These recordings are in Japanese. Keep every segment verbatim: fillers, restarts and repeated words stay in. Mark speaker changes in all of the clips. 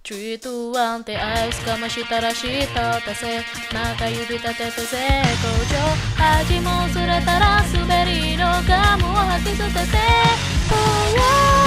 Speaker 1: チュイトワンってアイスかましたらしとたせまた指立てて絶好調味もすれたら滑りのガムを吐き捨てて Oh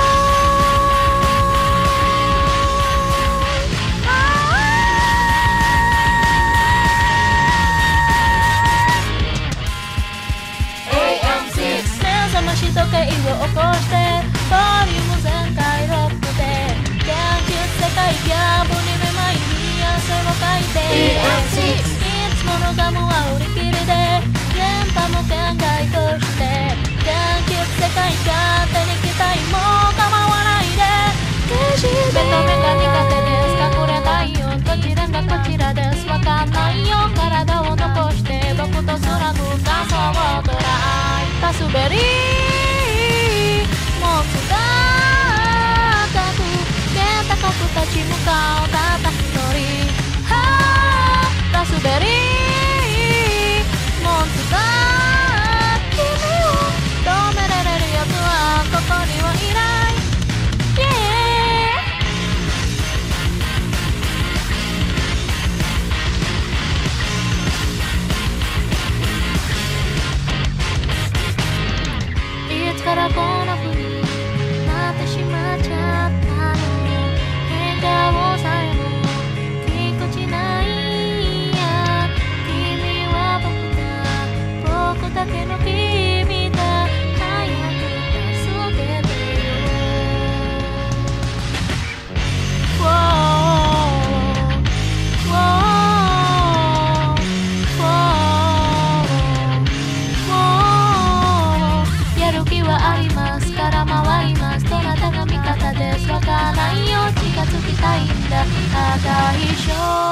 Speaker 1: yeah 目覚まし時計を起こしてボリューム全開ロックで現実世界ギャブにめまいに汗をかいていつものガムは売り切りで電波も限界として現実世界勝手に期待も構わないで目と目が苦手です隠れないよどちらがこちらですわかんないよ体を残して僕と貫く感想を捉えた滑りもつが高く立ち向かうたった一人はぁラスベリーモンスター君を止められるやつはここにはいない、yeah、いつからこんな風になってしまっちゃった顔さえもぎこちないや君は僕だ僕だけの君だ早く助けてよ Whoa, whoa, whoa, whoa やる気はありますから回りますどなたが味方ですわからないよ近づきたいんだ赤い少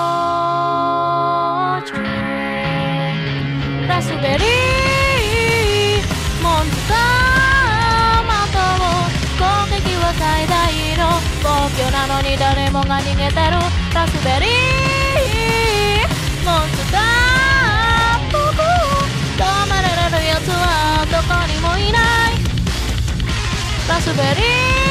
Speaker 1: 女ラスベリーモンスターまとう攻撃は最大の暴挙なのに誰もが逃げてるラスベリーモンスター僕を止められるやつはどこにもいないラスベリー